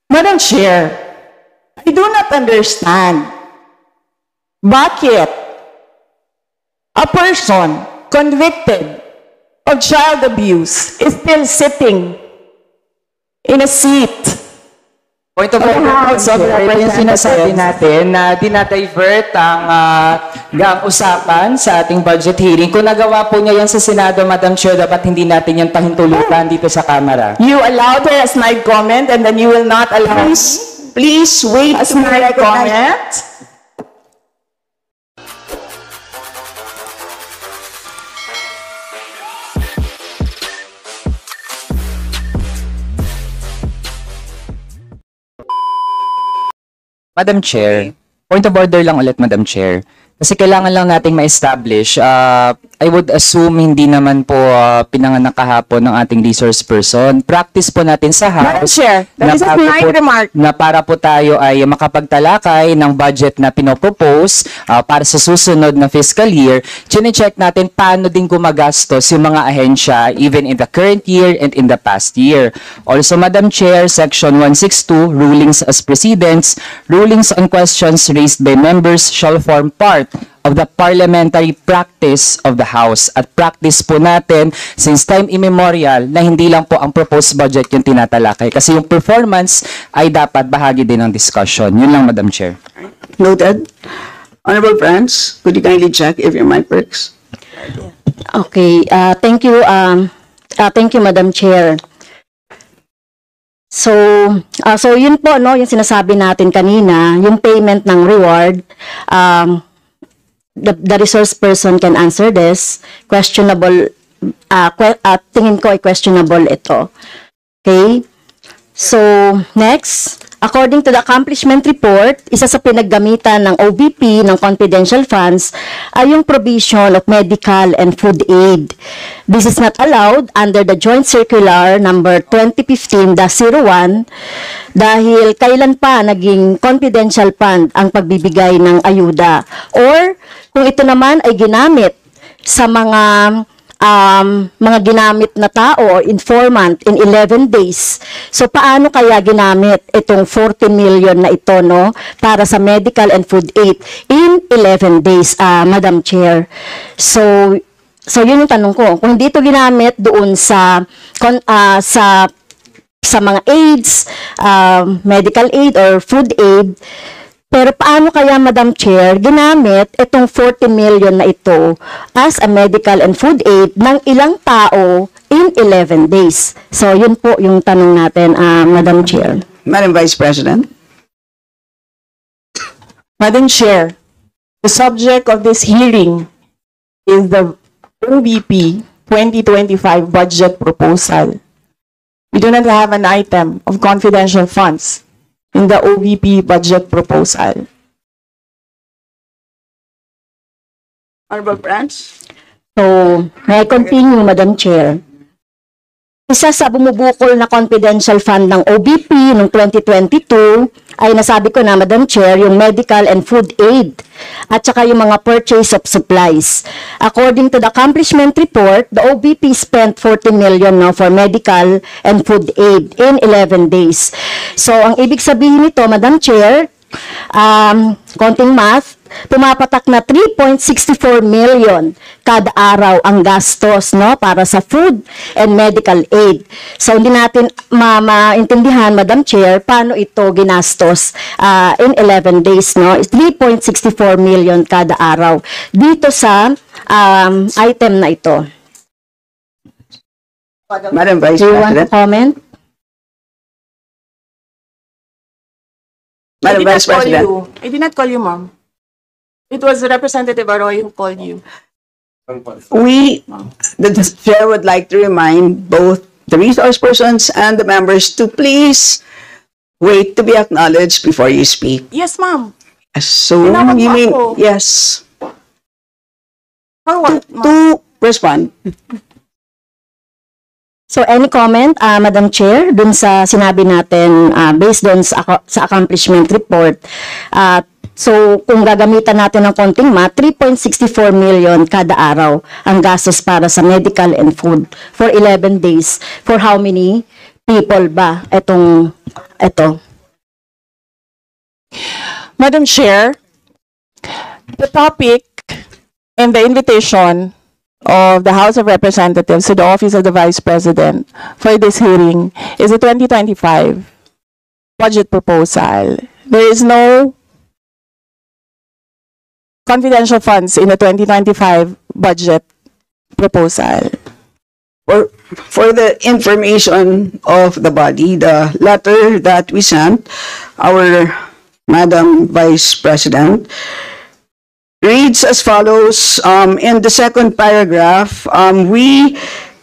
Madam Chair, I do not understand bakit a person convicted of child abuse is still sitting in a seat. Point of order, ito yung sinasabi natin na dinadivert ang usapan sa ating budget hearing. Kung nagawa po niya yan sa Senado, Madam Chair, dapat hindi natin yan pahintulutan dito sa Kamara. You allowed her a snide comment and then you will not allow me? Please wait a snide comment. Madam Chair, point of order lang ulit, Madam Chair. Kasi kailangan lang nating ma-establish, I would assume hindi naman po pinanganak kahapon ng ating resource person. Practice po natin sa Madam House Chair, that is a snide remark. na para po tayo ay makapagtalakay ng budget na pinopropose para sa susunod na fiscal year. Chine-check natin paano din gumagastos yung mga ahensya even in the current year and in the past year. Also, Madam Chair, Section 162, Rulings as Precedents, rulings on questions raised by members shall form part of the parliamentary practice of the House. At practice po natin since time immemorial na hindi lang po ang proposed budget yung tinatalakay. Kasi yung performance ay dapat bahagi din ng discussion. Yun lang, Madam Chair. Noted. Honorable friends, could you kindly check if your mic works? Okay, thank you, Madam Chair. So yun po, no, yung sinasabi natin kanina, yung payment ng reward, the resource person can answer this. Questionable, tingin ko ay questionable ito. Okay? So, next, according to the accomplishment report, isa sa pinaggamitan ng OVP ng confidential funds ay yung provision of medical and food aid. This is not allowed under the Joint Circular number 2015-01 dahil kailan pa naging confidential fund ang pagbibigay ng ayuda. Or kung ito naman ay ginamit sa mga ginamit na tao or informant in 11 days. So, paano kaya ginamit itong 40 million na ito, no, para sa medical and food aid in 11 days, Madam Chair? So yun yung tanong ko. Kung hindi ito ginamit doon sa mga aids, medical aid or food aid, pero paano kaya, Madam Chair, ginamit itong 40 million na ito as a medical and food aid ng ilang tao in 11 days? So, yun po yung tanong natin, Madam Chair. Madam Vice President. Madam Chair, the subject of this hearing is the OVP 2025 budget proposal. We do not have an item of confidential funds in the OVP budget proposal. Honorable friends. So, may I continue, Madam Chair? Isa sa bumubukol na confidential fund ng OVP noong 2022 ay nasabi ko na, Madam Chair, yung medical and food aid at saka yung mga purchase of supplies. According to the accomplishment report, the OVP spent 40 million now for medical and food aid in 11 days. So, ang ibig sabihin nito, Madam Chair, konting math, pumapatak na 3.64 million kada araw ang gastos, no, para sa food and medical aid. So, hindi natin maintindihan, Madam Chair, paano ito ginastos in 11 days, no? 3.64 million kada araw dito sa item na ito. Madam Vice Do you want to President. comment? Madam Vice President. I did not call you, ma'am. It was Representative Arroyo who called you. The chair would like to remind both the resource persons and the members to please wait to be acknowledged before you speak. Yes, ma'am. So, Tinawag you mo mean, ako. yes, For what, ma'am? to respond. So, any comment, Madam Chair, dun sa sinabi natin based dun sa accomplishment report? So, kung gagamitan natin ng konting math, 3.64 million kada araw ang gastos para sa medical and food for 11 days. For how many people ba ito? Madam Chair, the topic and the invitation of the House of Representatives to the Office of the Vice President for this hearing is the 2025 budget proposal. There is no confidential funds in the 2025 budget proposal. For the information of the body, the letter that we sent, our Madam Vice President, reads as follows. In the second paragraph, we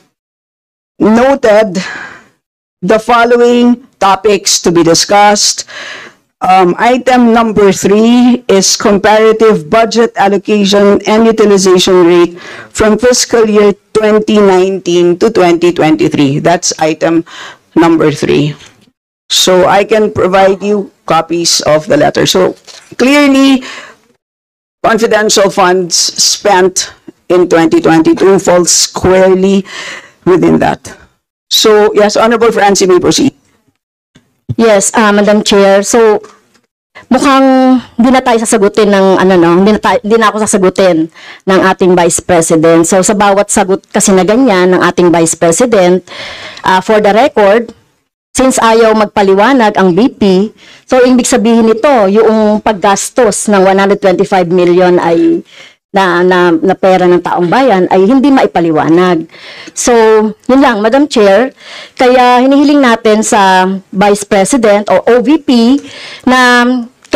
noted the following topics to be discussed. Item number 3 is comparative budget allocation and utilization rate from fiscal year 2019 to 2023. That's item number 3. So I can provide you copies of the letter. So clearly, confidential funds spent in 2022 falls squarely within that. So yes, Honorable Francie, may proceed. Yes, Madam Chair. So, mukhang hindi na tayo sasagutin ng hindi na ako sasagutin ng ating Vice President. So, sa bawat sagot kasi na ganyan ng ating Vice President, for the record, since ayaw magpaliwanag ang BP, so ibig sabihin nito, yung paggastos ng 125 million ay na pera ng taong bayan ay hindi maipaliwanag. So, yun lang, Madam Chair. Kaya hinihiling natin sa Vice President o OVP na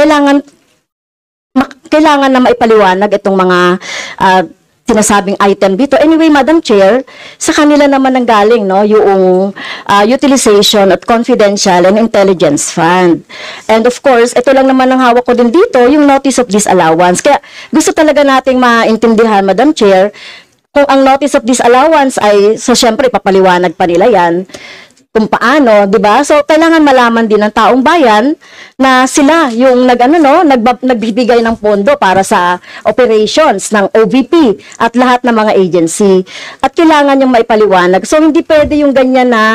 kailangan na maipaliwanag itong mga sinasabing item dito. Anyway, Madam Chair, sa kanila naman nanggaling yung utilization at confidential and intelligence fund. And of course, ito lang naman ang hawak ko din dito, yung notice of disallowance. Kaya gusto talaga nating maintindihan, Madam Chair, kung ang notice of disallowance ay, so syempre, papaliwanag pa nila yan, kung paano, di ba? So, kailangan malaman din ng taong bayan na sila yung nagbibigay ng pondo para sa operations ng OVP at lahat ng mga agency. At kailangan yung maipaliwanag. So, hindi pwede yung ganyan na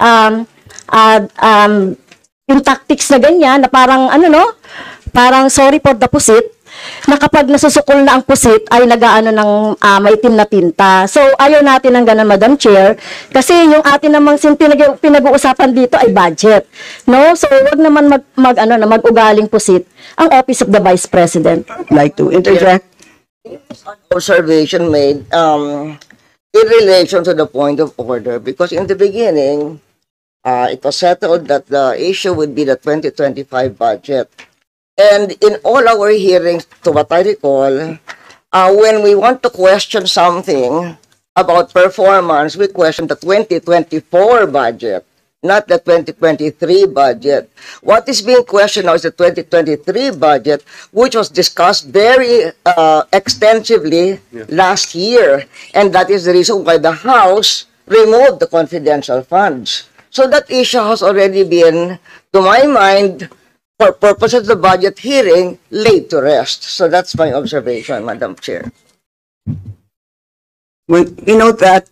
yung tactics na ganyan na parang parang sorry for the pusit, na kapag nasusukol na ang pusit ay nagaano ng maitim na tinta. So, ayaw natin ng ganun, Madam Chair, kasi yung atin namang pinag-uusapan dito ay budget. No? So, wag naman mag-ugaling pusit ang Office of the Vice President. Like to interject? Observation made in relation to the point of order, because in the beginning, it was settled that the issue would be the 2025 budget. And in all our hearings, to what I recall, when we want to question something about performance, we question the 2024 budget, not the 2023 budget. What is being questioned now is the 2023 budget, which was discussed very extensively last year. And that is the reason why the House removed the confidential funds. So that issue has already been, to my mind, for purposes of the budget hearing, laid to rest. So that's my observation, Madam Chair. We note that,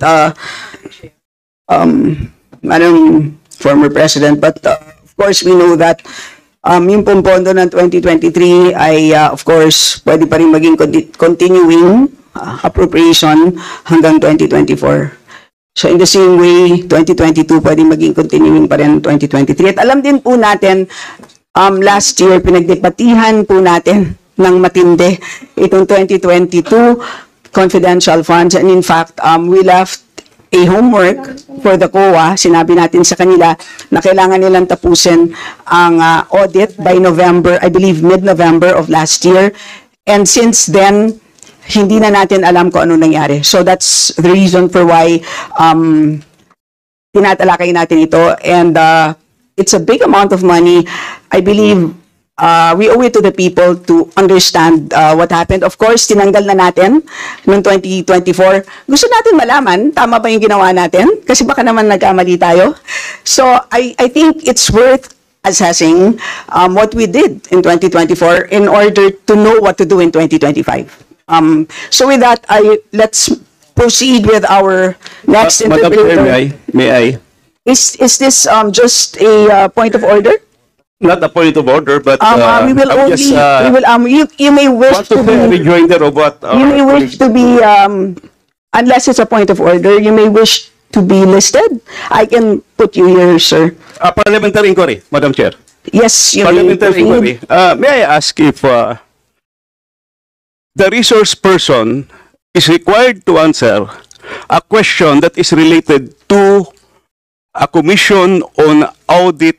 Madam former President, but of course we know that yung pompondo ng 2023 ay of course pwede pa rin maging continuing appropriation hanggang 2024. So in the same way, 2022 pwede maging continuing pa rin 2023. At alam din po natin, last year, pinagdebatihan po natin ng matindi itong 2022 confidential funds. And in fact, we left a homework for the COA. Sinabi natin sa kanila na kailangan nilang tapusin ang audit by November, I believe mid-November of last year. And since then, hindi na natin alam kung ano nangyari. So that's the reason for why tinatalakay natin ito. And it's a big amount of money. I believe we owe it to the people to understand what happened. Of course, tinanggal na natin noong 2024. Gusto natin malaman, tama ba yung ginawa natin? Kasi baka naman nagkamali tayo. So, I think it's worth assessing what we did in 2024 in order to know what to do in 2025. So with that, let's proceed with our next Madam interview. Chair, may I? Is this just a point of order? Not a point of order, but We will I'm only, just, we will, you may wish want to to say a be, rejoinder of what you may wish to be, unless it's a point of order, you may wish to be listed. I can put you here, sir. parliamentary inquiry, Madam Chair. Yes, you may Parliamentary proceed. inquiry. May I ask if the resource person is required to answer a question that is related to a commission on audit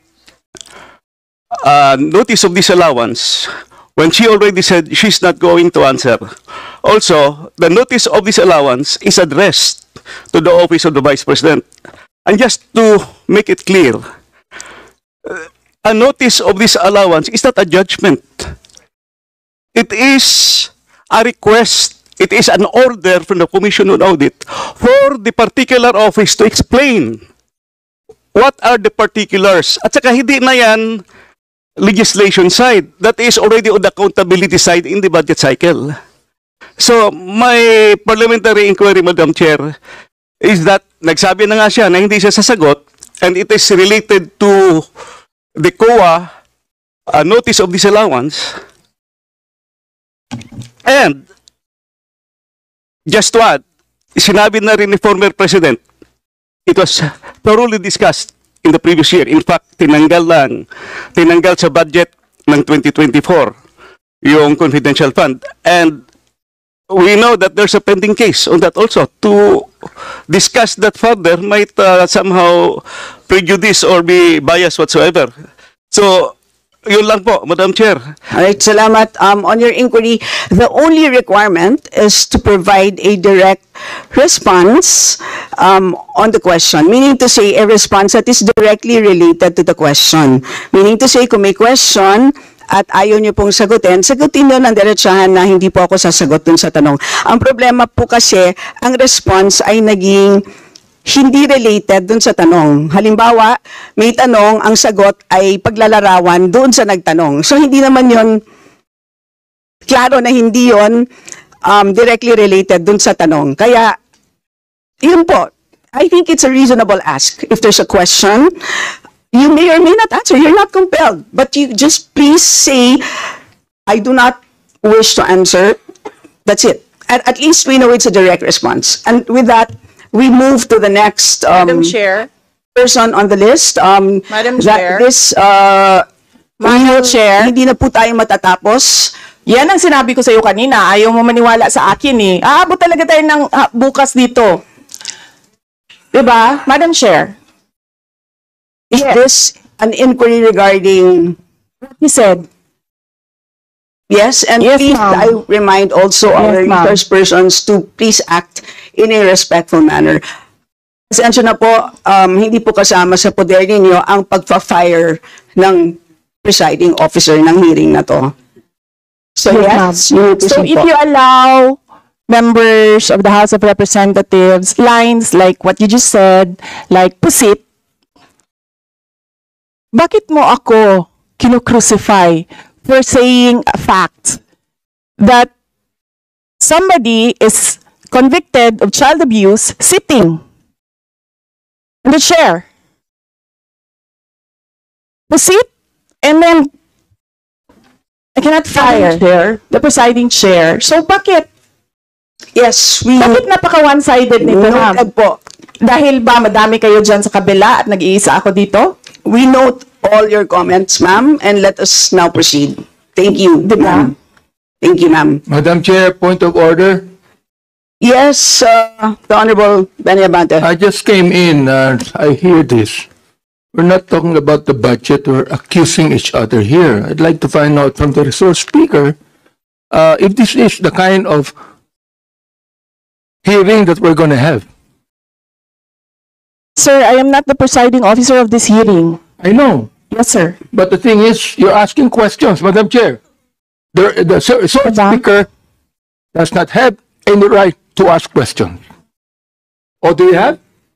notice of disallowance when she already said she's not going to answer. Also, the notice of disallowance is addressed to the office of the Vice President. And just to make it clear, a notice of disallowance is not a judgment. It is a request. It is an order from the Commission on Audit for the particular office to explain what are the particulars. At saka hindi na yan legislation side. That is already on the accountability side in the budget cycle. So, my parliamentary inquiry, Madam Chair, is that nagsabi na nga siya na hindi siya sasagot and it is related to the COA notice of disallowance. And, just to add, sinabi na rin ni former President, it was thoroughly discussed in the previous year. In fact, tinanggal sa budget ng 2024 yung confidential fund. And we know that there's a pending case on that also. To discuss that further might somehow prejudice or be biased whatsoever. So, yun lang po, Madam Chair. All right, salamat. On your inquiry, the only requirement is to provide a direct response on the question. Meaning to say, a response that is directly related to the question. Meaning to say, kung may question at ayaw niyo pong sagutin niyo ng diretsahan na hindi po ako sasagot dun sa tanong. Ang problema po kasi, ang response ay naging hindi related dun sa tanong. Halimbawa, may tanong, ang sagot ay paglalarawan doon sa nagtanong. So, hindi naman yon klaro na hindi yon directly related dun sa tanong. Kaya, yun po, I think it's a reasonable ask. If there's a question, you may or may not answer. You're not compelled. But you just please say, I do not wish to answer. That's it. At least we know it's a direct response. And with that, we move to the next Madam Chair. person on the list. Madam Chair. Madam Chair. Hindi na po tayo matatapos. Yan ang sinabi ko sa iyo kanina. Ayaw mo maniwala sa akin eh. Aabot talaga tayo ng bukas dito. Diba? Madam Chair. Is this an inquiry regarding... What you said. Yes, and Yes, please, ma'am. I remind also our Yes, ma'am. resource persons to please act in a respectful manner. Pasensya na po, hindi po kasama sa poder ninyo ang pagpa-fire ng presiding officer ng hearing na to. So yes, you So proceed if po. you allow members of the House of Representatives lines like what you just said, like pusit, bakit mo ako kinu-crucify for saying a fact that somebody is convicted of child abuse sitting in the chair? Pusit, and then I cannot fire the presiding chair. So bakit? Yes, Bakit napaka one-sided nito, ma'am? noted po. Dahil ba madami kayo dyan sa kabila at nag-iisa ako dito? We note all your comments, ma'am, and let us now proceed. Thank you, ma'am. Thank you, ma'am. Madam Chair, point of order. Yes, the Honorable Benny Abante. I just came in and I hear this. We're not talking about the budget. We're accusing each other here. I'd like to find out from the resource speaker if this is the kind of hearing that we're going to have. Sir, I am not the presiding officer of this hearing. I know. Yes, sir. But the thing is, you're asking questions, Madam Chair. The resource speaker does not have any right to ask questions. Or do you have?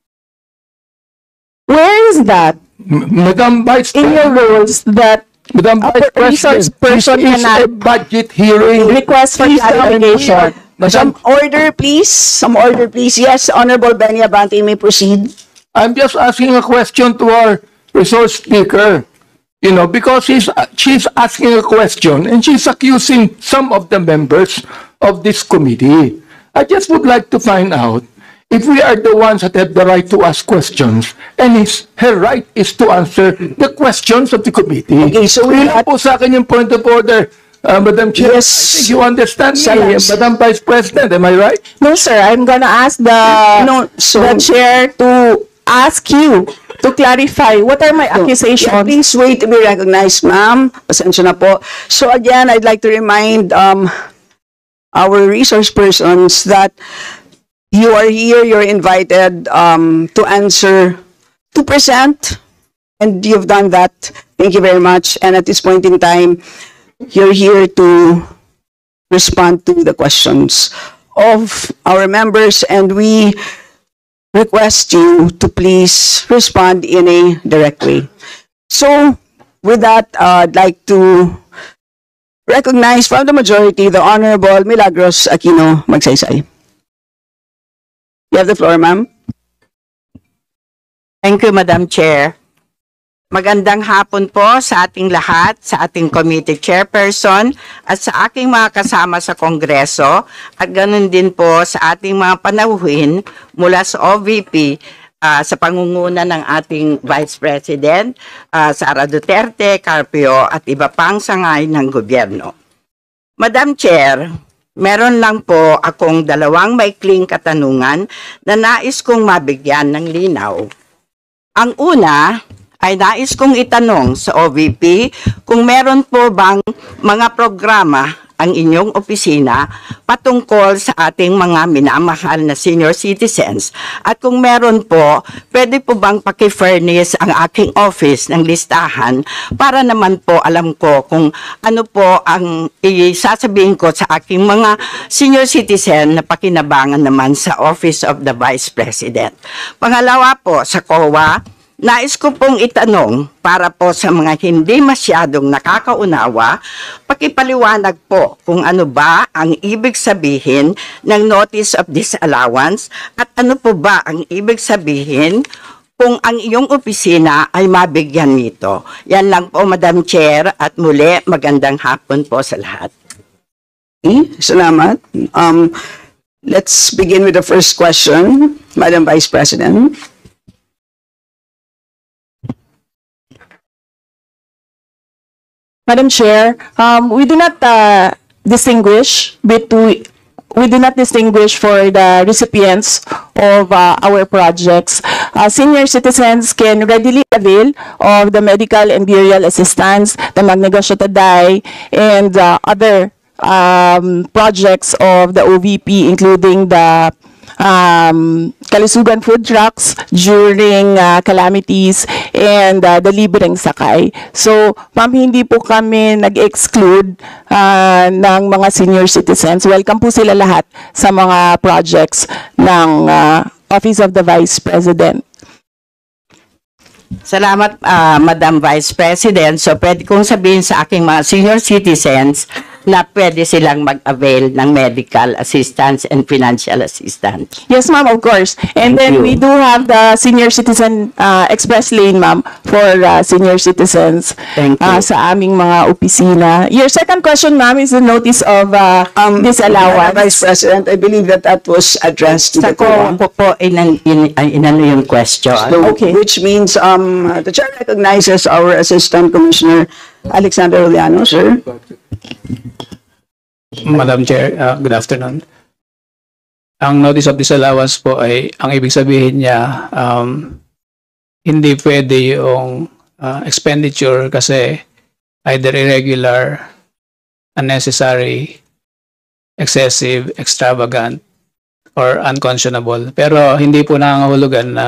Where is that Madam Vice in your rules that Madam Vice resource President, person this is cannot a budget hearing. request for Please tell me clarification? Some order, please. Some order, please. Yes, Honorable Benny Abante, you may proceed. I'm just asking a question to our resource speaker. You know, because she's asking a question and she's accusing some of the members of this committee. I just would like to find out if we are the ones that have the right to ask questions, and her right is to answer the questions of the committee. Okay, so we Yun lang po sa akin yung point of order, Madam Chair. Yes. I think you understand me, Yes. Madam Vice President, am I right? No, sir. I'm gonna ask the chair to ask you to clarify what are my Yeah, accusations. please wait to be recognized, ma'am. Pasensya na po. So again, I'd like to remind our resource persons that you are here, you're invited to answer 2%, and you've done that. Thank you very much. And at this point in time, you're here to respond to the questions of our members, and we request you to please respond in a direct way. So, with that, I'd like to recognize from the majority the Honorable Milagros Aquino Magsaysay. You have the floor, ma'am. Thank you, Madam Chair. Magandang hapon po sa ating lahat, sa ating committee chairperson at sa aking mga kasama sa Kongreso at ganun din po sa ating mga panauhin mula sa OVP sa pangunguna ng ating Vice President, Sara Duterte, Carpio at iba pang sangay ng gobyerno. Madam Chair, meron lang po akong dalawang maikling katanungan na nais kong mabigyan ng linaw. Ang una ay nais kong itanong sa OVP kung meron po bang mga programa ang inyong opisina patungkol sa ating mga minamahal na senior citizens. At kung meron po, pwede po bang paki-furnish ang aking office ng listahan para naman po alam ko kung ano po ang isasabihin ko sa aking mga senior citizen na pakinabangan naman sa Office of the Vice President. Pangalawa po, sa COA, nais ko pong itanong para po sa mga hindi masyadong nakakaunawa, pakipaliwanag po kung ano ba ang ibig sabihin ng Notice of Disallowance at ano po ba ang ibig sabihin kung ang iyong opisina ay mabigyan nito. Yan lang po, Madam Chair, at muli magandang hapon po sa lahat. Okay, salamat. Let's begin with the first question, Madam Vice President. Madam Chair, we do not distinguish for the recipients of our projects. Senior citizens can readily avail of the medical and burial assistance, the Magnegosyo Taday, and other projects of the OVP, including the kalusugan food trucks during calamities and the libreng sakay. So, ma'am, hindi po kami nag-exclude ng mga senior citizens. Welcome po sila lahat sa mga projects ng Office of the Vice President. Salamat, Madam Vice President. So, pwede kong sabihin sa aking mga senior citizens na pwede silang mag-avail ng medical assistance and financial assistance. Yes, ma'am, of course. And Thank then you. we do have the senior citizen express lane, ma'am, for senior citizens Thank you. sa aming mga opisina. Your second question, ma'am, is the notice of disallowance. Vice President, I believe that was addressed to Sa the ko COA. po inano yung question. So, Okay. which means the chair recognizes our Assistant Commissioner Alexander Oliano, sir. Madam Chair, good afternoon. Ang notice of disallowance po ay, ang ibig sabihin niya, hindi pwede yung expenditure kasi either irregular, unnecessary, excessive, extravagant, or unconscionable. Pero hindi po nangangahulugan na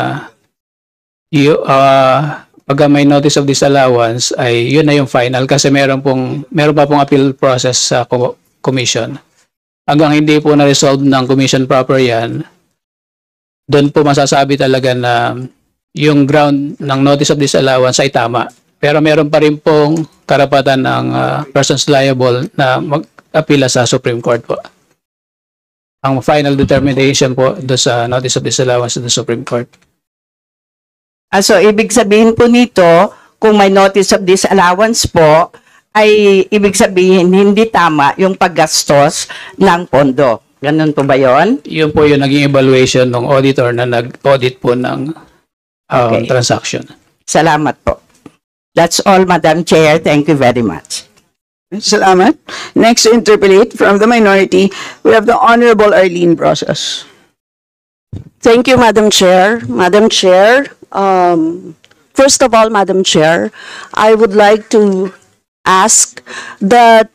pag may notice of disallowance ay yun na yung final kasi meron pa pong appeal process sa commission. Hanggang hindi po na-resolve ng commission proper yan, doon po masasabi talaga na yung ground ng notice of disallowance ay tama. Pero meron pa rin pong karapatan ng persons liable na mag-apila sa Supreme Court po. Ang final determination po doon sa notice of disallowance sa Supreme Court. So, ibig sabihin po nito, kung may notice of disallowance po, ay ibig sabihin hindi tama yung paggastos ng pondo. Ganun po ba yon? Yun po yung naging evaluation ng auditor na nag-audit po ng Okay. transaction. Salamat po. That's all, Madam Chair. Thank you very much. Salamat. Next to interpolate from the minority, we have the Honorable Arlene Process. Thank you, Madam Chair. Madam Chair, first of all, Madam Chair, I would like to ask that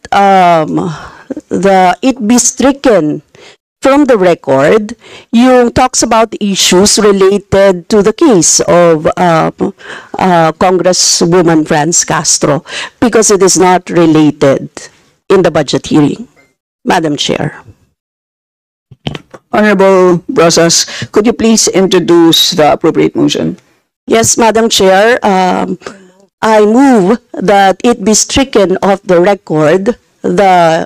it be stricken from the record yung talks about issues related to the case of Congresswoman Franz Castro because it is not related in the budget hearing. Madam Chair. Honorable Process, could you please introduce the appropriate motion? Yes, Madam Chair, I move that it be stricken off the record the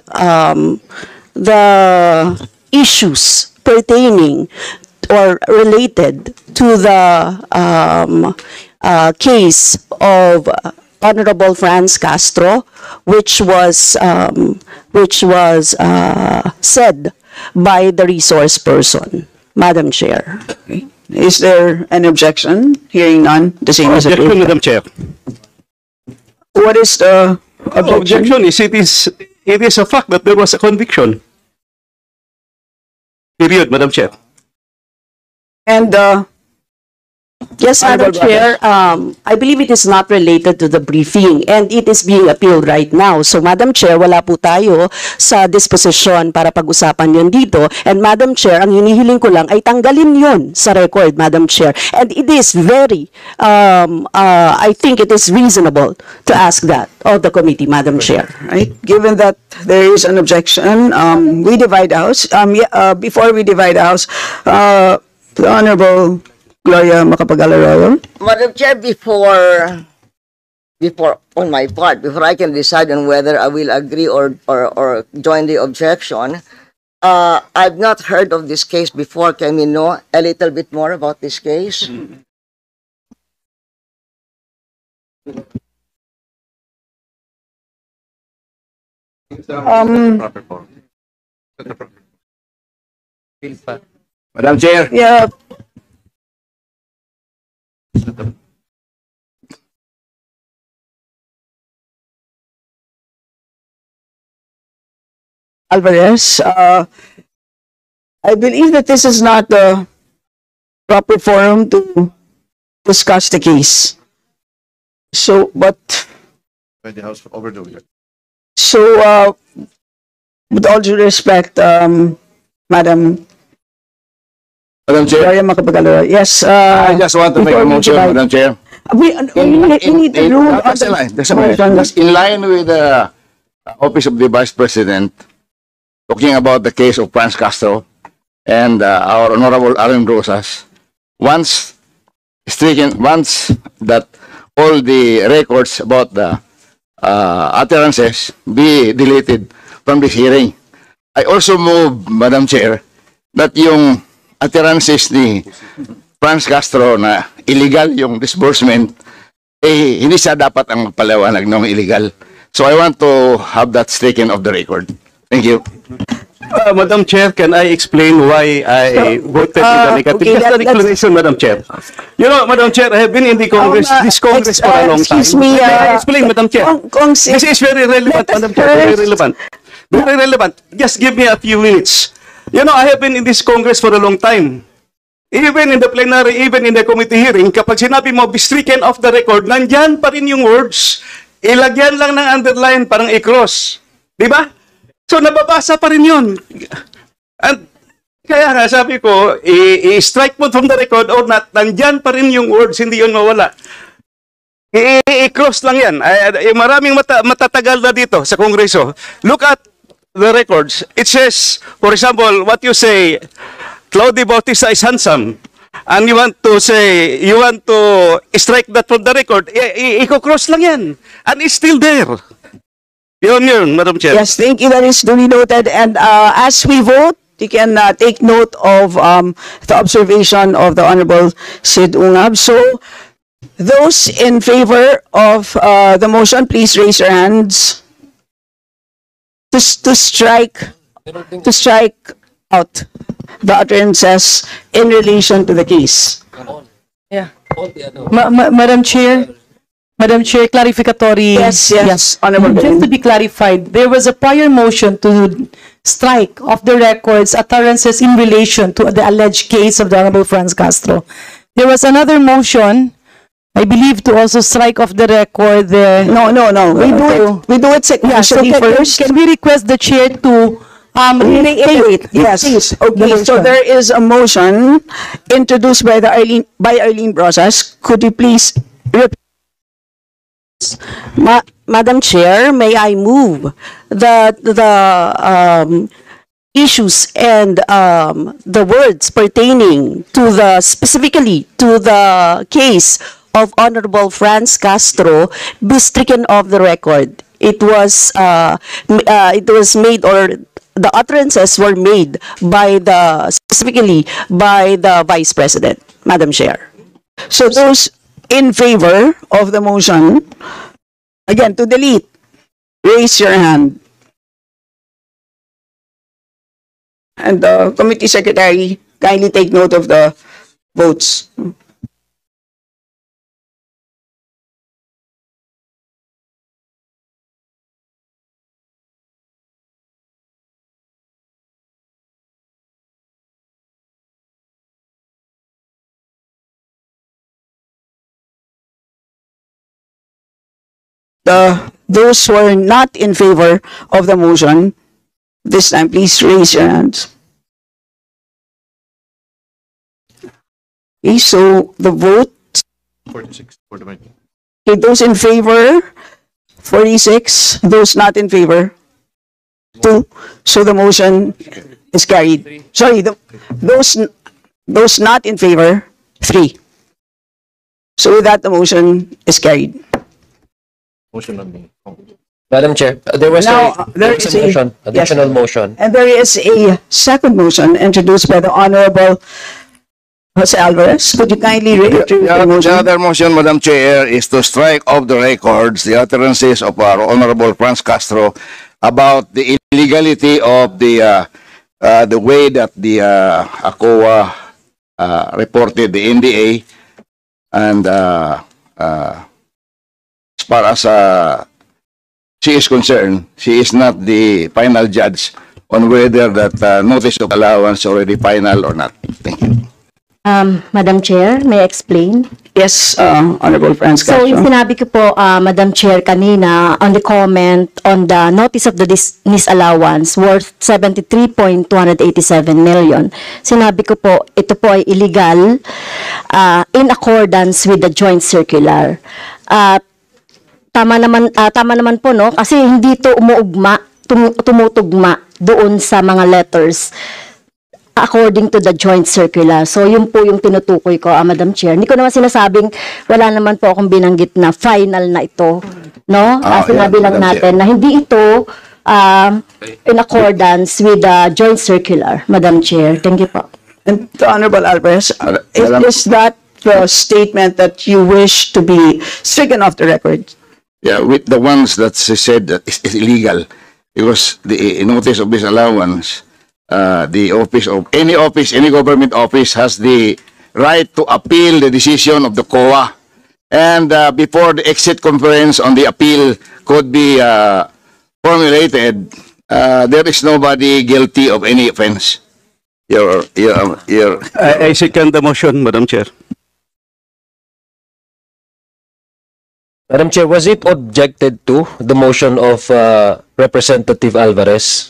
issues pertaining or related to the case of Honorable Franz Castro, which was said by the resource person. Madam Chair. Okay. Is there an objection? Hearing none, the same is Objection, approved. Madam Chair. What is the objection? Objection is it is a fact that there was a conviction. Period, Madam Chair. And Yes, Madam Honorable Chair, I believe it is not related to the briefing and it is being appealed right now. So, Madam Chair, wala po tayo sa disposisyon para pag-usapan yun dito. And Madam Chair, ang hinihiling ko lang ay tanggalin yun sa record, Madam Chair. And it is very, I think it is reasonable to ask that of the committee, Madam Chair. right, given that there is an objection, we divide the House. Before we divide the House, the Honorable Gloria Macapagal-Arroyo. Madam Chair, before on my part, before I can decide on whether I will agree or join the objection, I've not heard of this case before. Can we know a little bit more about this case? Madam Chair. Yeah. Alvarez, I believe that this is not the proper forum to discuss the case. So, but, The House overdo it. so, with all due respect, Madam Madam Chair, Gloria Macapagal-Arroyo, yes, I just want to make before a we motion, divide- Madam Chair. we need to rule on That's in line. That's in line. motion. That's in line with the Office of the Vice President talking about the case of Franz Castro and our Honorable Aaron Rosas. Once that all the records about the utterances be deleted from this hearing. I also move, Madam Chair, that yung utterances ni Franz Castro na illegal yung disbursement, hindi siya dapat ang magpaliwanag ng illegal. So I want to have that stricken off the record. Thank you. Madam Chair, can I explain why I voted in the negative? okay, Just an explanation, Madam Chair. You know, Madam Chair, I have been in the Congress, this Congress for a long time. excuse me, May I explain, Madam Chair? This is very relevant, Madam Chair, very relevant. Very relevant. Just give me a few minutes. You know, I have been in this Congress for a long time. Even in the plenary, even in the committee hearing, kapag sinabi mo, be stricken off the record, nandyan pa rin yung words. Ilagyan lang ng underline, parang i-cross. Di ba? So, nababasa pa rin yun. And, kaya nga, sabi ko, i-strike mo from the record or not, nandyan pa rin yung words, hindi yun mawala. I-cross lang yan. Maraming matatagal na dito sa Kongreso. Look at the records. It says, for example, what you say, Claudio Bautista is handsome. And you want to say, you want to strike that from the record, i-cross lang yan. And it's still there. Yun, Madam Chair. Yes, thank you. That is duly noted. And as we vote, you can take note of the observation of the Honorable Sid Ungab. So, Those in favor of the motion, please raise your hands. To strike out the utterances in relation to the case. Madam Chair, clarificatory. Yes, Honorable Just to Belen. be clarified, there was a prior motion to strike off the records utterances in relation to the alleged case of the Honorable Franz Castro. There was another motion, I believe, to also strike off the record the. No. We do it Yeah, so sequentially first. can we request the chair to Reiterate, yes. Okay, so there is a motion introduced by Arlene Brosas. Could you please repeat? Madam Chair, may I move the issues and the words pertaining to the specifically to the case of Honorable Franz Castro be stricken off the record. It was made, or the utterances were made by specifically by the Vice President, Madam Chair. So those in favor of the motion, again, to delete, raise your hand. And the committee secretary, kindly take note of the votes. Those who are not in favor of the motion, this time please raise your hands. Okay, so the vote. 46 for the motion. Okay, those in favor, 46. Those not in favor, 2. So the motion is carried. Sorry, those not in favor, 3. So with that, the motion is carried. Motion on me. Madam Chair, there was Now, there was a motion, additional motion. And there is a second motion introduced by the Honorable Jose Alvarez. Could you kindly reiterate the The motion? other motion, Madam Chair, is to strike off the records the utterances of our Honorable Franz Castro about the illegality of the way that the ACOA reported the NDA, and as far as she is concerned, she is not the final judge on whether that notice of allowance already final or not. Thank you. Madam Chair, may I explain? Yes, Honorable Franz So, yung Castro. sinabi ko po, Madam Chair, kanina, on the comment on the notice of the disallowance worth 73.287 million, sinabi ko po, ito po ay illegal in accordance with the joint circular. Tama naman po, no? Kasi hindi to tumutugma doon sa mga letters according to the joint circular. So, yun po yung tinutukoy ko, Madam Chair. Hindi ko naman sinasabing, wala naman po akong binanggit na final na ito, no? Sinabi lang natin na hindi ito in accordance with the joint circular, Madam Chair. Thank you po. And to Honorable Alvarez, is that the statement that you wish to be stricken off the record? Yeah, with the ones that she said that is illegal, because the notice of disallowance, the office of any government office has the right to appeal the decision of the COA, and before the exit conference on the appeal could be formulated, there is nobody guilty of any offense. I second the motion, Madam Chair. Madam Chair, was it objected to, the motion of Representative Alvarez?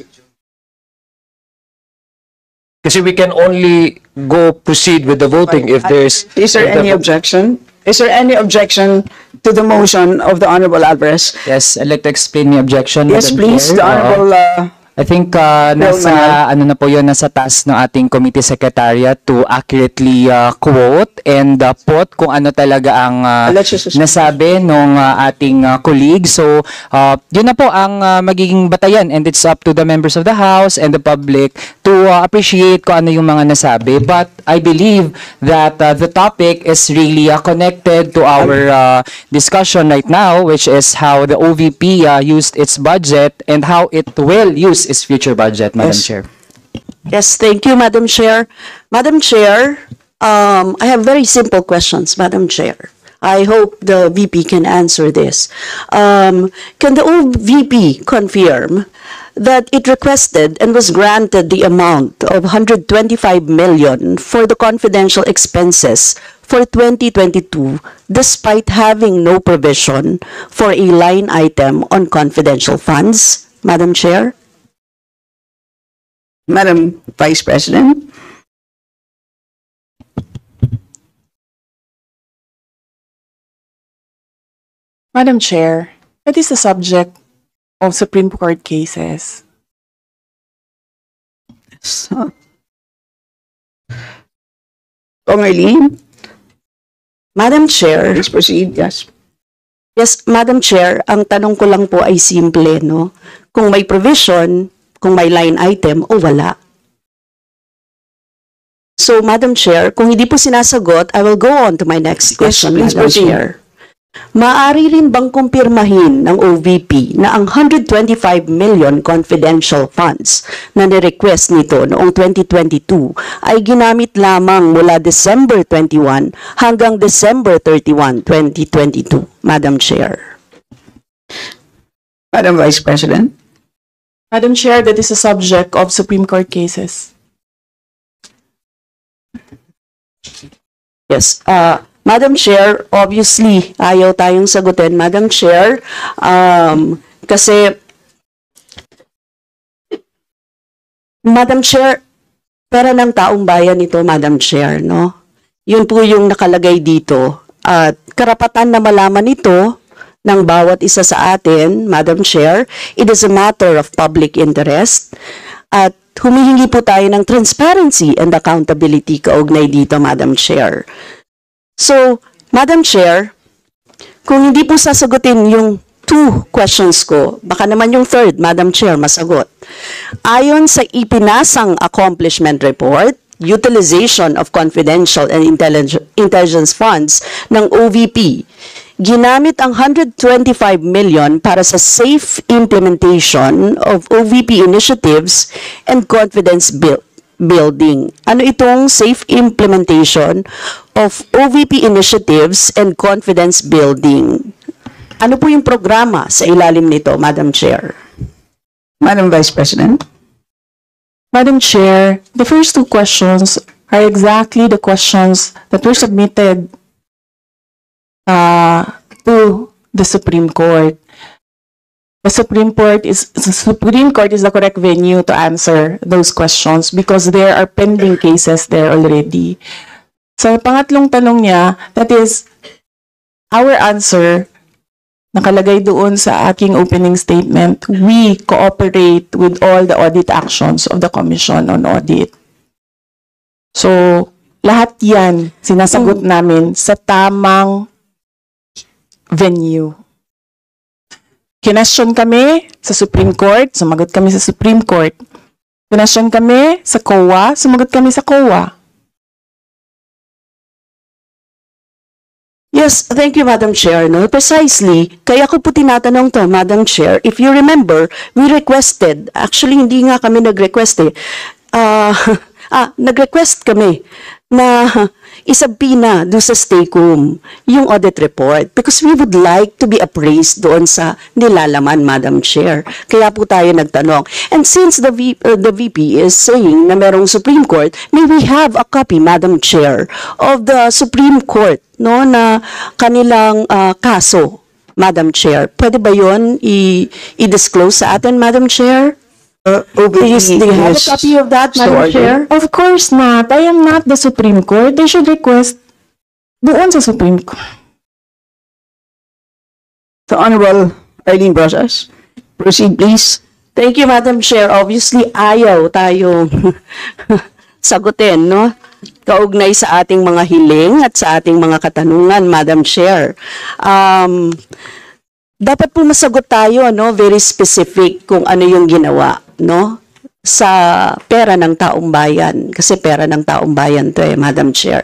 Kasi we can only proceed with the voting if there's... Is there any objection? Is there any objection to the motion of the Honorable Alvarez? Yes, I'd like to explain the objection. Yes, Madam please, Chair. the Honorable... I think nasa nasa task ng ating committee secretariat to accurately quote and put kung ano talaga ang nasabi nung ating colleague. So, yun na po ang magiging batayan, and it's up to the members of the House and the public to appreciate kung ano yung mga nasabi. But I believe that the topic is really connected to our discussion right now, which is how the OVP used its budget and how it will use its future budget, Madam Yes. Chair. Yes, thank you, Madam Chair. Madam Chair, I have very simple questions, Madam Chair. I hope the VP can answer this. Can the OVP confirm that it requested and was granted the amount of 125 million for the confidential expenses for 2022 despite having no provision for a line item on confidential funds, Madam Chair? Madam Vice President. Madam Chair, that is the subject of Supreme Court cases. So, Kong Eileen, Madam Chair, please proceed. Yes. yes, Madam Chair, ang tanong ko lang po ay simple, no? Kung may provision, kung may line item o wala. So, Madam Chair, kung hindi po sinasagot, I will go on to my next question, please Madam proceed. Chair. Maaari rin bang kumpirmahin ng OVP na ang 125 million confidential funds na nirequest nito noong 2022 ay ginamit lamang mula December 21 hanggang December 31, 2022, Madam Chair? Madam Vice President. Madam Chair, that is a subject of Supreme Court cases. Yes. Madam Chair, obviously, ayaw tayong sagutin, Madam Chair, kasi, Madam Chair, pera ng taong bayan ito, Madam Chair, no? Yun po yung nakalagay dito. At karapatan na malaman ito ng bawat isa sa atin, Madam Chair, it is a matter of public interest. At humihingi po tayo ng transparency and accountability kaugnay dito, Madam Chair. So, Madam Chair, kung hindi po sasagutin yung 2 questions ko, baka naman yung 3rd, Madam Chair, masagot. Ayon sa ipinasang accomplishment report, utilization of confidential and intelligence funds ng OVP, ginamit ang 125 million para sa safe implementation of OVP initiatives and confidence building. Ano itong safe implementation of OVP initiatives and confidence building? Ano po yung programa sa ilalim nito, Madam Chair? Madam Vice President. Madam Chair, the first 2 questions are exactly the questions that were submitted to the Supreme Court. The Supreme Court is the correct venue to answer those questions because there are pending cases there already. Sa pangatlong tanong niya, that is our answer, nakalagay doon sa aking opening statement, we cooperate with all the audit actions of the Commission on Audit. So, lahat yan sinasagot namin sa tamang venue. Kinestyon kami sa Supreme Court, sumagot kami sa Supreme Court. Kinestyon kami sa COA, sumagot kami sa COA. Yes, thank you, Madam Chair. No, precisely, kaya ko po tinatanong to, Madam Chair. If you remember, we requested, actually hindi nga kami nag-request eh. Nag-request kami na isabina doon sa STACOM yung audit report because we would like to be appraised doon sa nilalaman, Madam Chair. Kaya po tayo nagtanong. And since the VP is saying na merong Supreme Court, may we have a copy, Madam Chair, of the Supreme Court, no, na kanilang kaso, Madam Chair. Pwede ba yun i-disclose sa atin, Madam Chair? Do you have a copy of that, Madam Chair? Of course not. I am not the Supreme Court. They should request doon sa Supreme Court. The Honorable Arlene Brosas. Proceed, please. Thank you, Madam Chair. Obviously, ayaw tayo sagutin, no? Kaugnay sa ating mga hiling at sa ating mga katanungan, Madam Chair. Dapat po masagot tayo, no? Very specific kung ano yung ginawa, no? sa pera ng taong bayan. Kasi pera ng taong bayan to Madam Chair.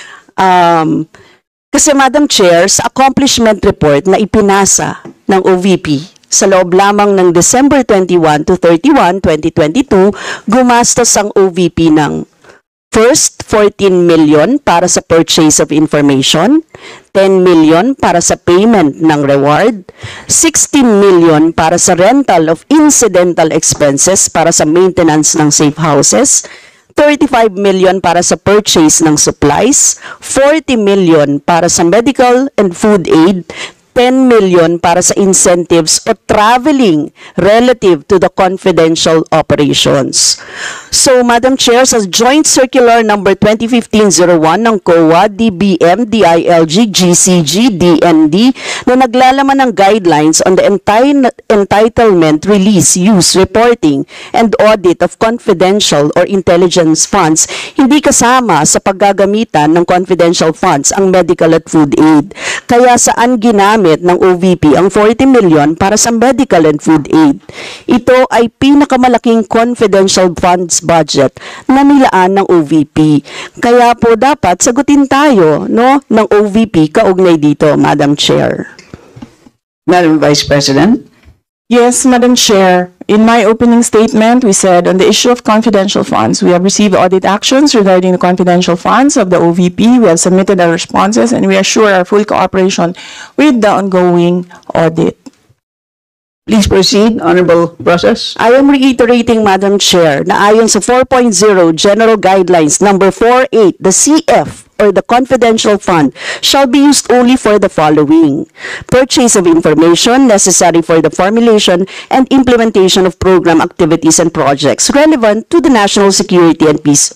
Kasi Madam Chair, sa accomplishment report na ipinasa ng OVP sa loob lamang ng December 21 to 31, 2022, gumastos ang OVP ng first, 14 million para sa purchase of information, 10 million para sa payment ng reward, 16 million para sa rental of incidental expenses para sa maintenance ng safe houses, 35 million para sa purchase ng supplies, 40 million para sa medical and food aid, 10 million para sa incentives o traveling relative to the confidential operations. So, Madam Chair, sa Joint Circular Number 2015-01 ng COA, DBM, DILG, GCG, DND na naglalaman ng guidelines on the entitlement, release, use, reporting, and audit of confidential or intelligence funds, hindi kasama sa paggagamitan ng confidential funds ang medical at food aid. Kaya saan ginamit ng OVP ang 40 million para sa medical and food aid? Ito ay pinakamalaking confidential funds budget na nilaan ng OVP. Kaya po dapat sagutin tayo ng OVP kaugnay dito, Madam Chair. Madam Vice President. Yes, Madam Chair. In my opening statement, we said on the issue of confidential funds, we have received audit actions regarding the confidential funds of the OVP. We have submitted our responses and we assure our full cooperation with the ongoing audit. Please proceed, Honorable Process. I am reiterating, Madam Chair, na ayon sa 4.0 General Guidelines number 48, the CF or the confidential fund shall be used only for the following: purchase of information necessary for the formulation and implementation of program activities and projects relevant to the national security and peace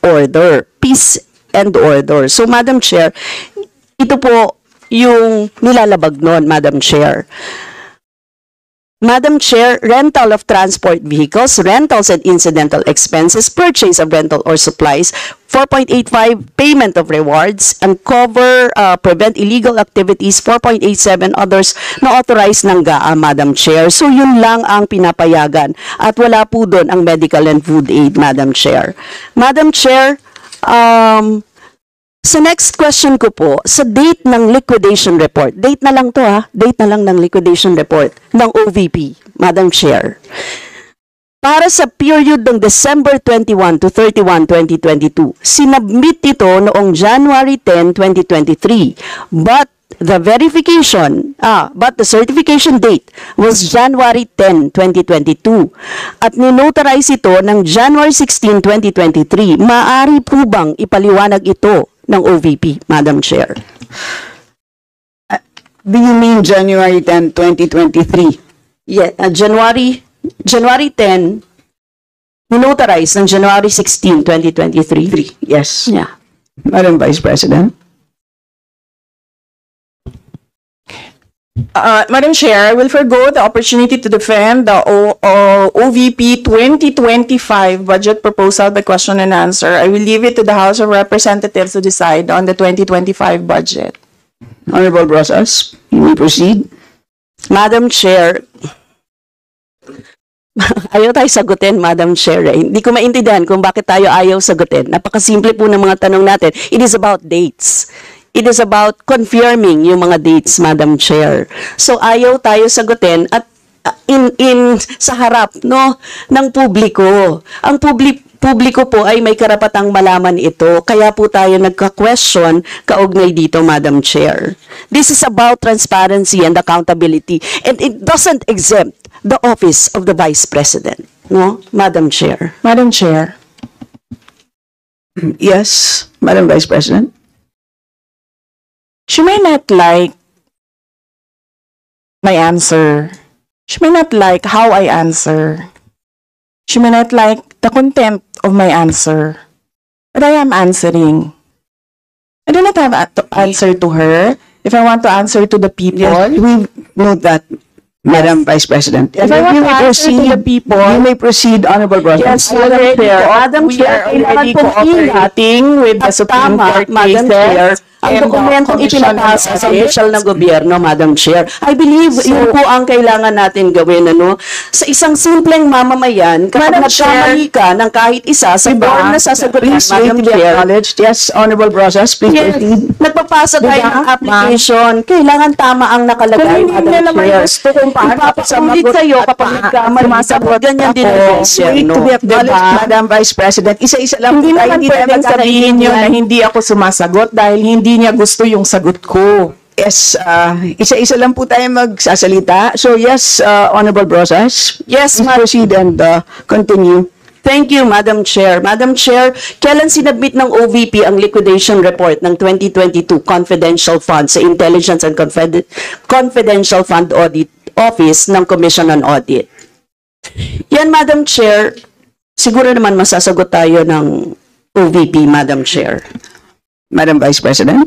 and order. So, Madam Chair, ito po yung nilalabag nun, Madam Chair. Madam Chair, rental of transport vehicles, rentals and incidental expenses, purchase of rental or supplies, 4.85, payment of rewards, uncover, prevent illegal activities, 4.87, others na authorized ng GAA, Madam Chair. So yun lang ang pinapayagan at wala po doon ang medical and food aid, Madam Chair. Madam Chair, sa next question ko po, sa date ng liquidation report, date na lang to date na lang ng liquidation report ng OVP, Madam Chair. Para sa period ng December 21 to 31, 2022, sinubmit ito noong January 10, 2023. But the certification date was January 10, 2022. At ninotarize ito ng January 16, 2023. Maaari po bang ipaliwanag ito ng OVP, Madam Chair? Do you mean January 10, 2023? Yeah, January 10, minotarize ng January 16, 2023. Yes. Yeah. Madam Vice President. Madam Chair, I will forgo the opportunity to defend the OVP 2025 budget proposal by question and answer. I will leave it to the House of Representatives to decide on the 2025 budget. Honorable Process, you may proceed. Madam Chair, ayaw tayo sagutin, Madam Chair. Hindi ko maintindihan kung bakit tayo ayaw sagutin. Napakasimple po ng mga tanong natin. It is about dates. It is about confirming yung mga dates, Madam Chair. So ayaw tayo sagutin at sa harap ng publiko. Ang publiko po ay may karapatang malaman ito. Kaya po tayo nagka-question kaugnay dito, Madam Chair. This is about transparency and accountability, and it doesn't exempt the office of the Vice President. Madam Chair. Madam Chair. Yes, Madam Vice President. She may not like my answer. She may not like how I answer. She may not like the content of my answer. But I am answering. I do not have to answer to her. If I want to answer to the people, yes, we note that, Madam Vice President. If I want to answer to the people, you may proceed, Honorable Brother. Yes, Madam Chair. Madam We Chair, are already cooperating with the Supreme Court Madam cases. Chair, ang And the dokumentong Commission on ipinapasa sa Audit. opisyal ng gobyerno, Madam Chair. I believe yun po ang kailangan natin gawin, ano? Sa isang simpleng mamamayan, kapag Madam nagkamali ka ng kahit isa sa Diba? form na sasagutin, Please wait Madam to be Chair, acknowledged. Yes, Honorable Brosas, please yes, proceed. nagpapasa tayo Diba, ng application, kailangan tama ang nakalagay, Kung hindi Madam naman Chair. gusto kung paano ako Ipapakulit sumagot sa'yo at kapag nagkamali, sumasagot ganyan din ang ako. Wait to be acknowledged, Diba? Madam Vice President. Isa-isa lang Hindi po tayo, naman tayo pwedeng sabihin nyo na magkakaintindihan. hindi ako sumasagot dahil hindi niya gusto yung sagot ko. Yes, isa-isa lang po tayo magsasalita. So yes, Honorable Brosas. Yes, Please proceed and continue. Thank you, Madam Chair. Madam Chair, kailan sinabit ng OVP ang liquidation report ng 2022 confidential fund sa Intelligence and Confidential Fund Audit Office ng Commission on Audit? Yan, Madam Chair, siguro naman masasagot tayo ng OVP, Madam Chair. Madam Vice President.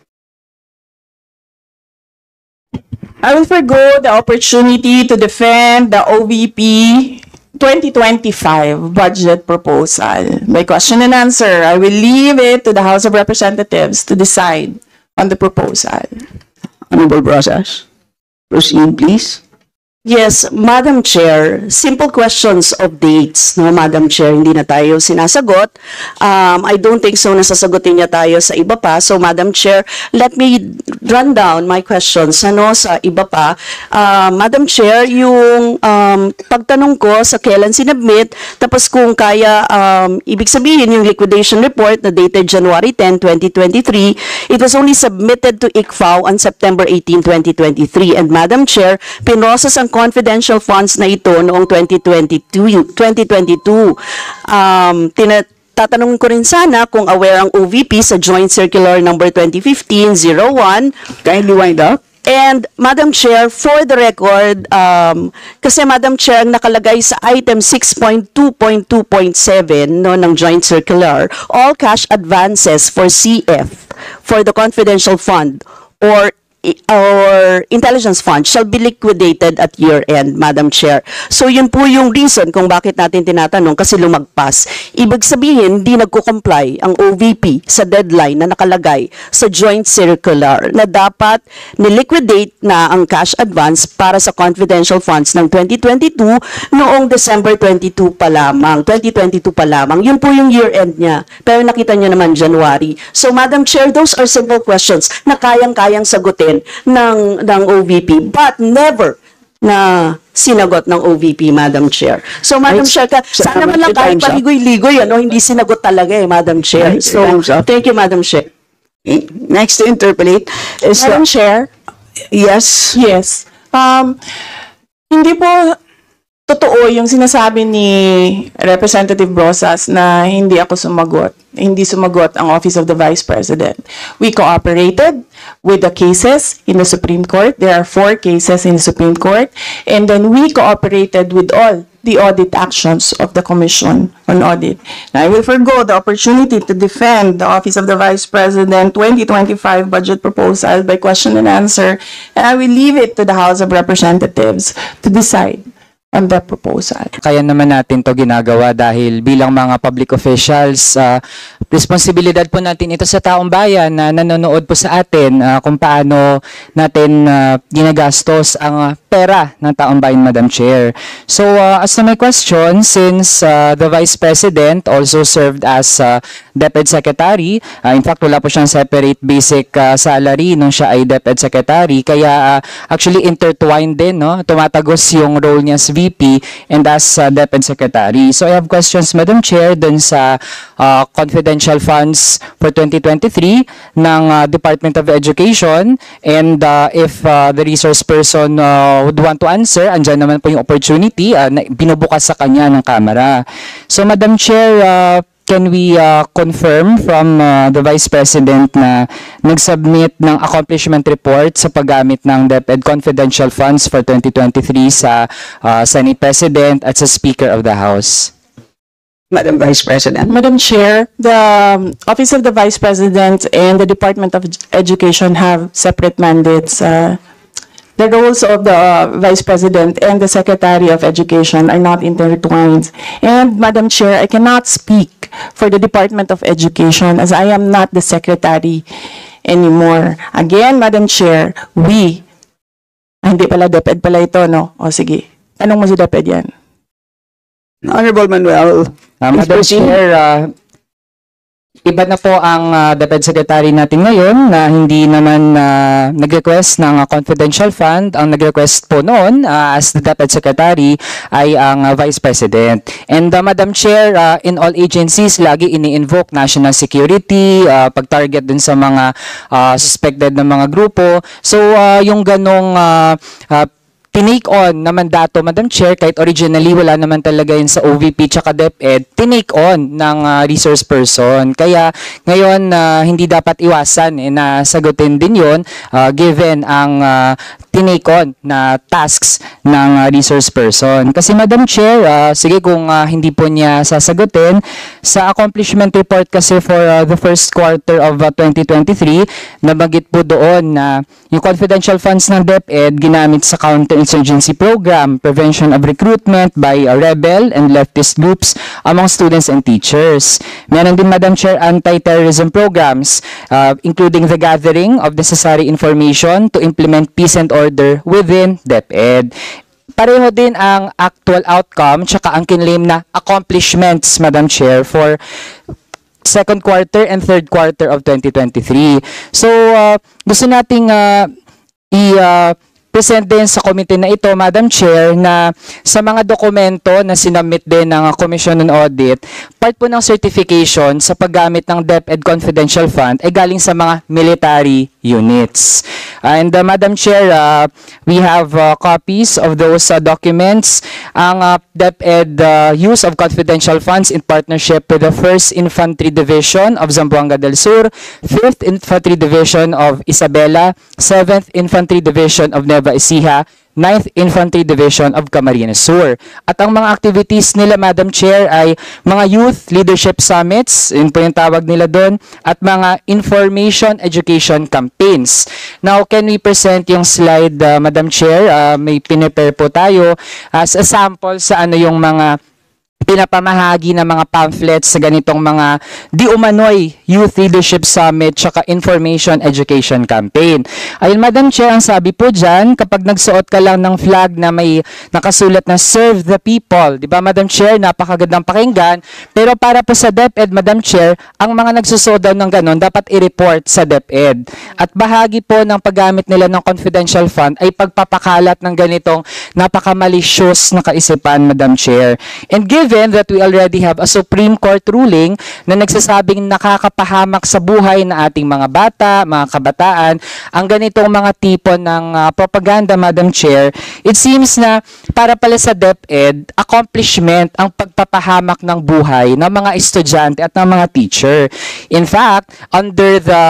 I will forgo the opportunity to defend the OVP 2025 budget proposal. By question and answer, I will leave it to the House of Representatives to decide on the proposal. Honorable Brosas. Proceed, please. Yes, Madam Chair, simple questions of dates, no, Madam Chair, hindi na tayo sinasagot. I don't think so nasasagutin niya tayo sa iba pa. So, Madam Chair, let me run down my questions, ano, sa iba pa. Madam Chair, yung pagtanong ko sa kailan sinabmit, tapos kung kaya, ibig sabihin yung liquidation report na dated January 10, 2023, it was only submitted to ICFAO on September 18, 2023. And Madam Chair, pinrocess ang confidential funds na ito noong 2022. Tatanungin ko rin sana kung aware ang OVP sa Joint Circular number 2015-01. Kindly wind up. And Madam Chair, for the record, kasi Madam Chair, ang nakalagay sa item 6.2.2.7 no, ng Joint Circular, all cash advances for CF for the confidential fund or intelligence fund shall be liquidated at year-end, Madam Chair. So yun po yung reason kung bakit natin tinatanong kasi lumagpas. Ibig sabihin, hindi nagko-comply ang OVP sa deadline na nakalagay sa joint circular na dapat niliquidate na ang cash advance para sa confidential funds ng 2022 noong December 22 pa lamang, 2022 pa lamang. Yun po yung year-end niya. Pero nakita niyo naman January. So Madam Chair, those are simple questions na kayang-kayang sagutin ng OVP but never na sinagot ng OVP, Madam Chair. So, Madam Chair, sana man lang kahit paligoy-ligoy, ano, hindi sinagot talaga Madam Chair. So, thank you, Madam Chair. Next to interpolate is... Madam Chair? Yes. Yes. Hindi po totoo yung sinasabi ni Representative Brosas na hindi ako sumagot. Hindi sumagot ang Office of the Vice President. We cooperated with the cases in the Supreme Court. There are 4 cases in the Supreme Court. And then we cooperated with all the audit actions of the Commission on Audit. Now, I will forgo the opportunity to defend the Office of the Vice President 2025 budget proposal by question and answer, and I will leave it to the House of Representatives to decide on that proposal. Kaya naman natin to ginagawa dahil bilang mga public officials, responsibilidad po natin ito sa taong bayan na nanonood po sa atin kung paano natin ginagastos ang pera ng taong bayan, Madam Chair. So, as to my question, since the Vice President also served as DepEd Secretary, in fact, wala po siyang separate basic salary nung siya ay DepEd Secretary, kaya actually intertwined din, no? Tumatagos yung role niya as VP and as DepEd Secretary. So I have questions, Madam Chair, dun sa confidential funds for 2023 ng Department of Education, and if the resource person would want to answer, andyan naman po yung opportunity na binubukas sa kanya ng Kamara. So Madam Chair, can we confirm from the Vice President na nag-submit ng accomplishment report sa paggamit ng DepEd confidential funds for 2023 sa Senate President at sa Speaker of the House? Madam Vice President. Madam Chair, the Office of the Vice President and the Department of Education have separate mandates. The roles of the Vice President and the Secretary of Education are not intertwined. And Madam Chair, I cannot speak for the Department of Education as I am not the Secretary anymore. Again, Madam Chair, hindi pala DepEd pala ito, no? O sige, tanong mo si DepEd yan. Honorable Manuel, Madam Chair, iba na po ang DepEd Secretary natin ngayon na hindi naman nag-request ng confidential fund. Ang nag-request po noon as the DepEd Secretary ay ang Vice President. And Madam Chair, in all agencies, lagi ini-invoke national security, pag-target din sa mga suspected na mga grupo. So, yung ganong tinake on na mandato, Madam Chair, kahit originally wala naman talaga yun sa OVP tsaka DepEd, tinake on ng resource person. Kaya ngayon, hindi dapat iwasan na sagutin din yun given ang tinake on na tasks ng resource person. Kasi Madam Chair, sige kung hindi po niya sasagutin, sa accomplishment report kasi for the first quarter of 2023, nabanggit po doon na yung confidential funds ng DepEd ginamit sa counter-insurgency program, prevention of recruitment by rebel and leftist groups among students and teachers. Meron din, Madam Chair, anti-terrorism programs, including the gathering of necessary information to implement peace and order within DepEd. Pareho din ang actual outcome tsaka ang kinlaim na accomplishments, Madam Chair, for second quarter and third quarter of 2023. So, gusto nating present din sa committee na ito, Madam Chair, na sa mga dokumento na sinubmit din ng Commission on Audit, part po ng certification sa paggamit ng DepEd Confidential Fund ay galing sa mga military units. And Madam Chair, we have copies of those documents. Ang DepEd use of confidential funds in partnership with the 1st Infantry Division of Zamboanga del Sur, 5th Infantry Division of Isabela, 7th Infantry Division of Nueva Ecija, 9th Infantry Division of Camarines Sur. At ang mga activities nila, Madam Chair, ay mga youth leadership summits, yun po yung tawag nila doon, at mga information education campaigns. Now, can we present yung slide, Madam Chair? May pinipare po tayo as a sample sa ano yung mga pinapamahagi ng mga pamphlets sa ganitong mga di umano'y Youth Leadership Summit tsaka Information Education Campaign. Ayun, Madam Chair, ang sabi po dyan, kapag nagsuot ka lang ng flag na may nakasulat na Serve the People, di ba, Madam Chair, napakagandang pakinggan, pero para po sa DepEd, Madam Chair, ang mga nagsusuot daw ng ganon, dapat i-report sa DepEd. At bahagi po ng paggamit nila ng confidential fund ay pagpapakalat ng ganitong napaka-malicious na kaisipan, Madam Chair. And given that we already have a Supreme Court ruling na nagsasabing nakakapahamak sa buhay na ating mga bata, mga kabataan, ang ganitong mga tipo ng propaganda, Madam Chair, it seems na para pala sa DepEd, accomplishment ang pagpapahamak ng buhay ng mga estudyante at ng mga teacher. In fact, under the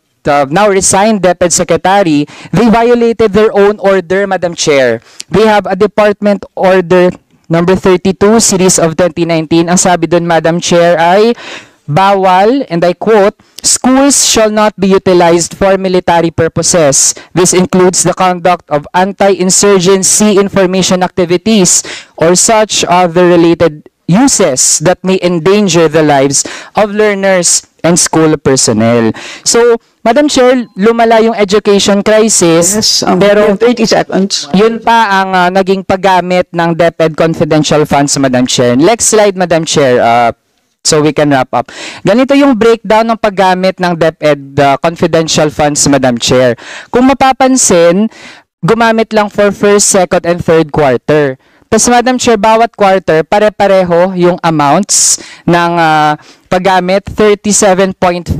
now resigned DepEd Secretary, they violated their own order, Madam Chair. They have a department order number 32, series of 2019, ang sabi doon, Madam Chair, ay bawal, and I quote, schools shall not be utilized for military purposes. This includes the conduct of anti-insurgency information activities or such other related uses that may endanger the lives of learners and school personnel. So, Madam Chair, lumala yung education crisis, pero 30 seconds. Yun pa ang naging paggamit ng DepEd confidential funds, Madam Chair. Next slide, Madam Chair, so we can wrap up. Ganito yung breakdown ng paggamit ng DepEd confidential funds, Madam Chair. Kung mapapansin, gumamit lang for first, second, and third quarter. Tapos, Madam Chair, bawat quarter, pare-pareho yung amounts ng paggamit, 37.5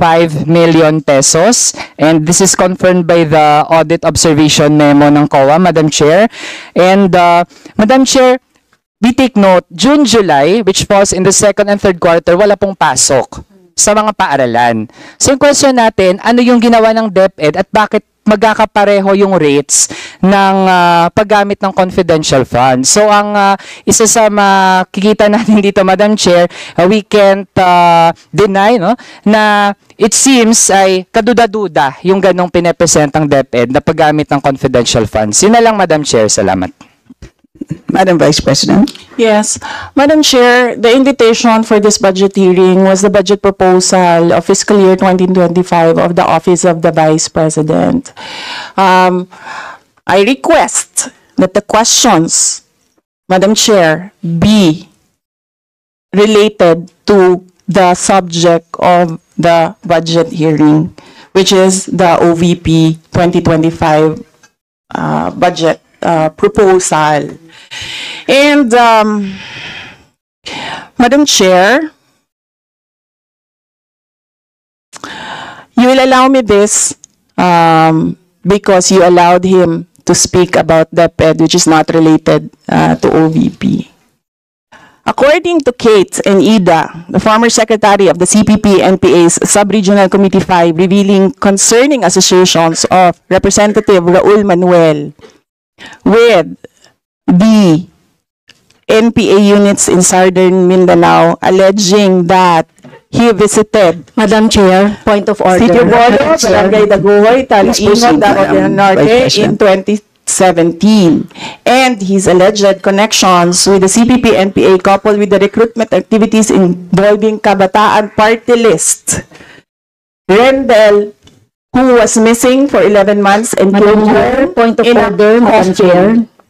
million pesos. And this is confirmed by the audit observation memo ng COA, Madam Chair. And, Madam Chair, we take note, June, July, which falls in the second and third quarter, wala pong pasok sa mga paaralan. So, yung question natin, ano yung ginawa ng DepEd at bakit magkakapareho yung rates ng paggamit ng confidential funds. So, ang isa sa makikita natin dito, Madam Chair, we can't deny no, na it seems ay kaduda-duda yung ganong pinepresent ng DepEd na paggamit ng confidential funds. Yun na lang, Madam Chair. Salamat. Madam Vice President. Yes. Madam Chair, the invitation for this budget hearing was the budget proposal of fiscal year 2025 of the Office of the Vice President. I request that the questions, Madam Chair, be related to the subject of the budget hearing, which is the OVP 2025 budget proposal. And, Madam Chair, you will allow me this because you allowed him to speak about DepEd, which is not related to OVP. According to Kate and Ida, the former secretary of the CPP-NPA's Sub-Regional Committee 5, revealing concerning associations of Representative Raul Manuel with the NPA units in Southern Mindanao, alleging that he visited Madam Chair, point of order. Sitio Bolo, Barangay Daguhoy, Talingon, Davao del Norte in 2017. And his alleged connections with the CPP-NPA coupled with the recruitment activities involving Kabataan Party List. Rendell, who was missing for 11 months and killed her Point of in a order, Madam costume. Chair.